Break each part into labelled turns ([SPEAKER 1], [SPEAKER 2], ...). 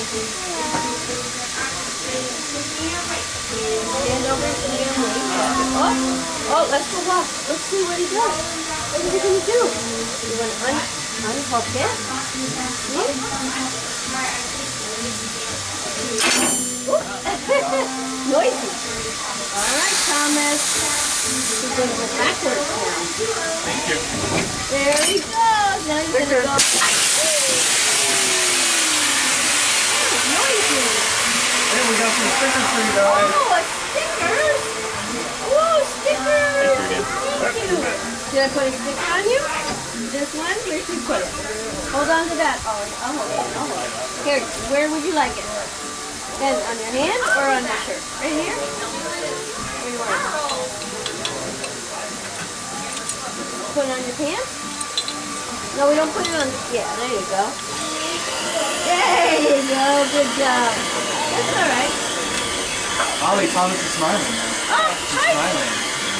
[SPEAKER 1] Stand over here and wait. Oh, let's go walk. Let's see what he does. What is he going to do? You want to unhook it? Noisy. All right, Thomas. He's going to go backwards now.
[SPEAKER 2] Thank you.
[SPEAKER 1] There he goes. Now he's going to go. Noisy.
[SPEAKER 2] Hey, we got some stickers for you guys.
[SPEAKER 1] Oh, a sticker. Whoa, stickers. Thank you. Did I put a sticker on you? This one? Where should you put it? Hold on to that. Oh, I'll hold it. I'll hold it. Here, where would you like it? Then on your hand or on your shirt? Right here? Where you want it? Put it on your pants? No, we don't put it on. Yeah, there you go. There you go. Good job. That's all right.
[SPEAKER 2] Ollie, Thomas is smiling.
[SPEAKER 1] Oh,
[SPEAKER 2] She's
[SPEAKER 1] hi.
[SPEAKER 2] smiling.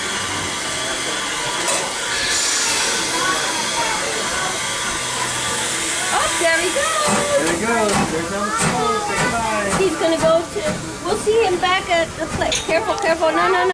[SPEAKER 1] Oh, there he goes.
[SPEAKER 2] There he goes. There's Thomas. Say goodbye.
[SPEAKER 1] He's going to go to, we'll see him back at the place. Careful, careful. No, no, no.